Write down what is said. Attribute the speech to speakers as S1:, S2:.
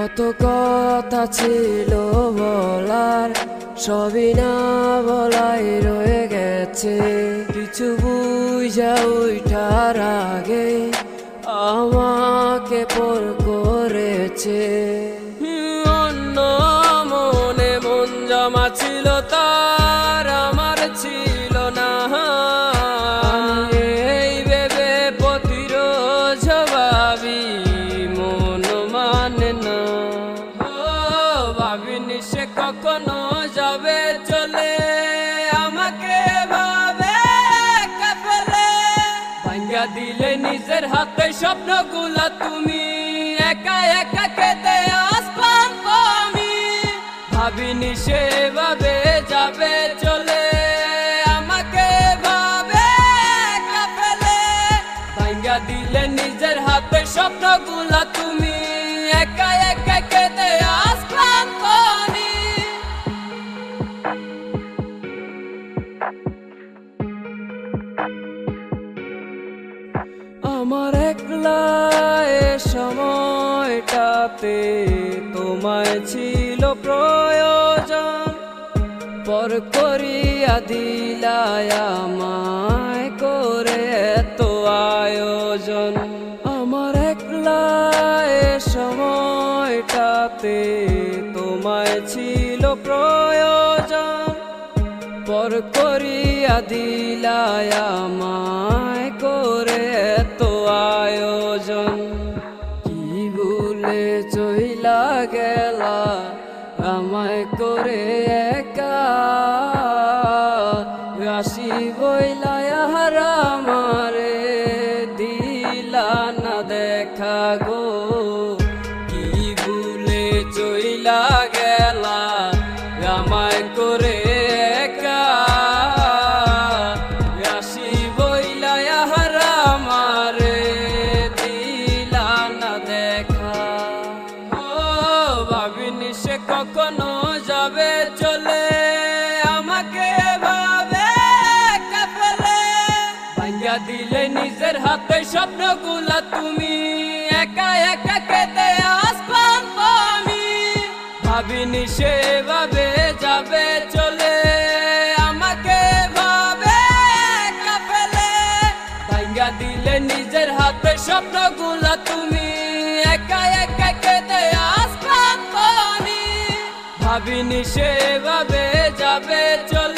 S1: কত কথা ছিল বলার, সবই না বলাই রয়ে গেছে। কিছু বুঝা উঠার আগে আমাকে পর করেছে। অন্য মনে মন জমা ছিল তার, আমার ছিল না। এই ভেবে প্রতিরোধ ভাবি মন মানে না। ভাবিনি সে কখনো যাবে চলে, আমাকে ভাবে কাপলে। ভাঙ্গা দিলে নিজের হাতে স্বপ্নগুলা তুমি, একা একা কেঁদে আসলাম আমি। ভাবিনি সেভাবে যাবে চলে, আমাকে ভাবে কাপলে। ভাঙ্গা দিলে নিজের হাতে স্বপ্নগুলা তুমি, একা একা কেঁদে আসলাম আমি। আমার একলা এ সময়টাতে তোমায় ছিল প্রয়োজন, পর করিয়া দিলায় আমায় করে এত আয়োজন। আমার একলা এ সময়টাতে তোমায় ছিল প্রয়োজন, পর করিয়া দিলায় আমায় করে এত আয়োজন। কি ভুলে চইলা গেলা আমায় করে একা, রাশি বইলায় আর আমারে দিলা না দেখা গো। কি ভুলে চইলা গেলা আমায় করে একা, রাশি বইলায় আর আমারে দিলা না দেখা। ভাবিনি সে কখনো যাবে চলে, আমাকে ভাবে কাপলে। ভাঙ্গা দিলে নিজের হাতে স্বপ্নগুলা তুমি, একা একা কেঁদে আসলাম আমি। ভাবিনি সেভাবে যাবে চলে, আমাকে ভাবে কাপলে। ভাঙ্গা দিলে নিজের হাতে স্বপ্নগুলা তুমি, একা একা কেঁদে আসলাম আমি। ভাবিনি সেভাবে যাবে চলে।